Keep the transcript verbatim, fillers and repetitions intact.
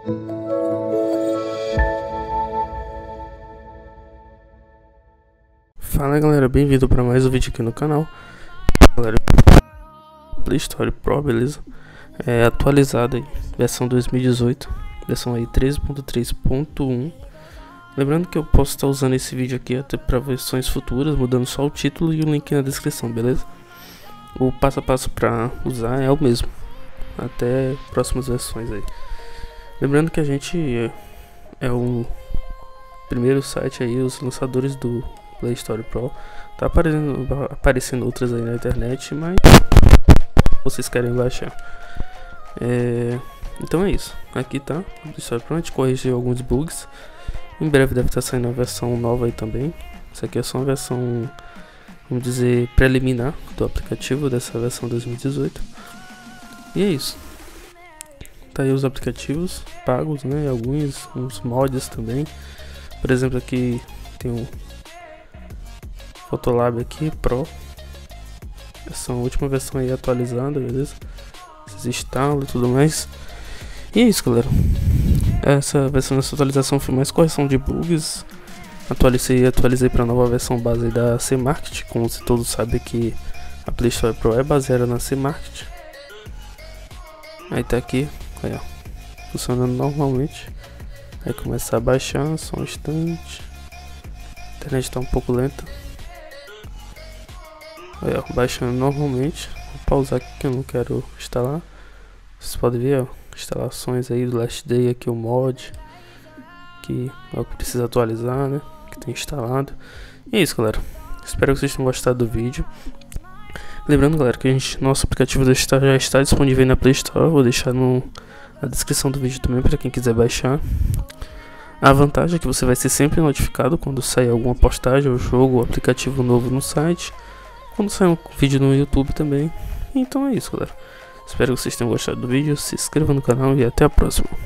Fala galera, bem-vindo para mais um vídeo aqui no canal. Galera, Play Store Pro, beleza? É atualizada aí, versão dois mil e dezoito, versão aí treze ponto três ponto um. Lembrando que eu posso estar usando esse vídeo aqui até para versões futuras, mudando só o título e o link na descrição, beleza? O passo a passo para usar é o mesmo, até próximas versões aí. Lembrando que a gente é, é o primeiro site aí, os lançadores do Play Store Pro. Tá aparecendo, aparecendo outras aí na internet, mas vocês querem baixar. É, então é isso. Aqui tá o Play Store Pro, a gente corrigiu alguns bugs. Em breve deve estar saindo a versão nova aí também. Isso aqui é só uma versão, vamos dizer, preliminar do aplicativo dessa versão dois mil e dezoito. E é isso. Tá aí os aplicativos pagos, né? Alguns, uns mods também. Por exemplo, aqui tem um Photolab aqui Pro. Essa é a última versão aí atualizada, beleza? Vocês instalam e tudo mais. E é isso, galera. Essa versão dessa atualização foi mais correção de bugs. Atualizei atualizei para a nova versão base da C-Market. Como você todos sabem que a Play Store Pro é baseada na C-Market. Aí tá aqui, aí, ó, funcionando normalmente. Aí começa a baixar, só um instante. A internet tá um pouco lenta. Aí, ó, baixando normalmente. Vou pausar aqui que eu não quero instalar. Vocês podem ver, ó, instalações aí do Last Day, aqui o mod que é o que precisa atualizar, né, que tem instalado. E é isso, galera, espero que vocês tenham gostado do vídeo. Lembrando, galera, que a gente, nosso aplicativo já está, já está disponível aí na Play Store. Vou deixar no, na descrição do vídeo também para quem quiser baixar. A vantagem é que você vai ser sempre notificado quando sair alguma postagem ou jogo ou aplicativo novo no site, quando sair um vídeo no YouTube também. Então é isso, galera. Espero que vocês tenham gostado do vídeo, se inscreva no canal e até a próxima.